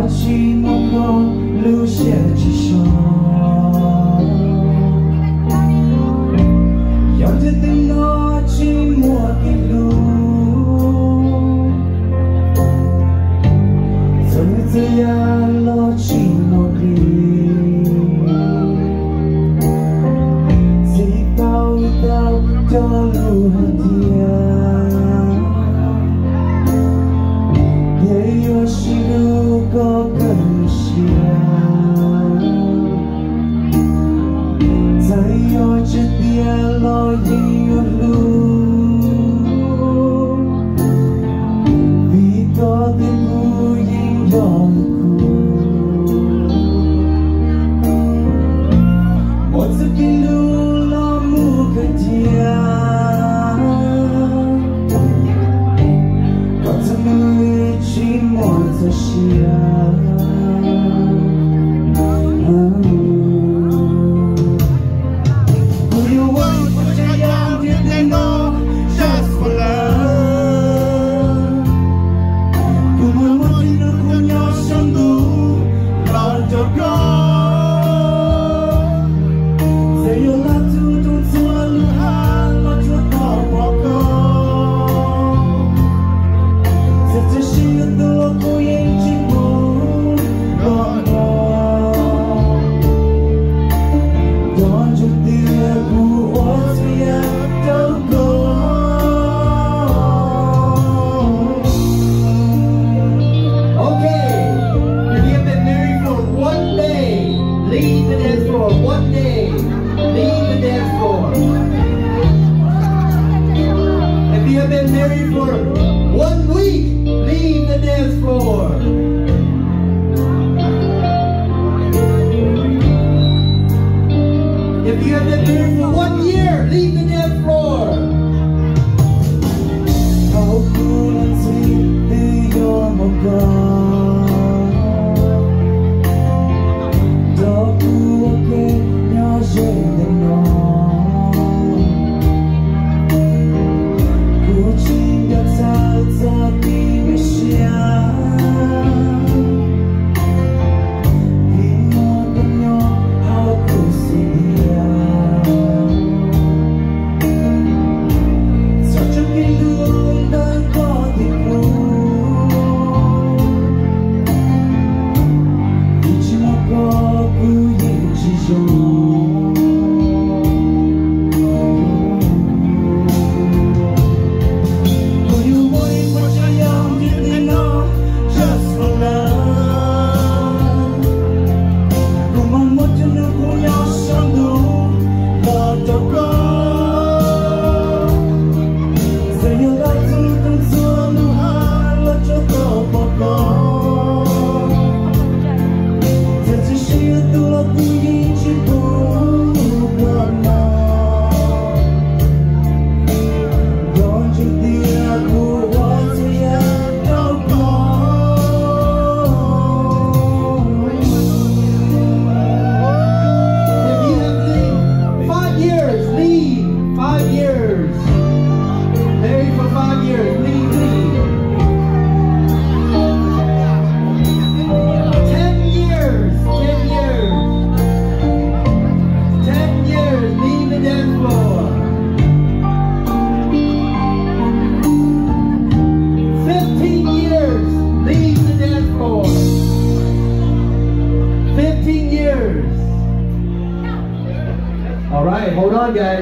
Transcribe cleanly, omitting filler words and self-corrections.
寂寞后留下几首，要这等我寂寞的路，怎么这样落寂寞里，谁跑到道路和天。 我心如果更香，在有这点落音乐路，比多的不应有苦，我自己路了木个天。 在想，不用问我这样的等我，just for love。不问我真的苦要深度，老着歌。只有那途中错路还老着到报告，这心的多不。 Married for 1 week, leave the dance floor. If you have been married for 1 year, leave the dance floor. How cool and sweet you're my God. Don't you get your shade on. 在地面下，比我更有好故事呀。走这一路难过的路，一直我过不应之中。 15 years. All right, hold on, guys.